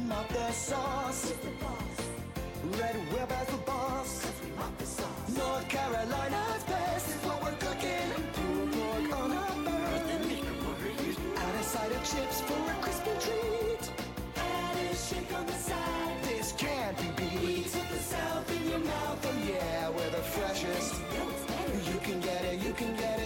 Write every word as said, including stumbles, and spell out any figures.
mop the sauce. Red Wheelbarrow's the boss. North Carolina's best is what we're cooking. Pulled pork on a burn. Add a side of chips for a crispy treat. Add a shake on the side. This can't be beat. We took the South in your mouth. Oh yeah, we're the freshest. You can get it, you can get it.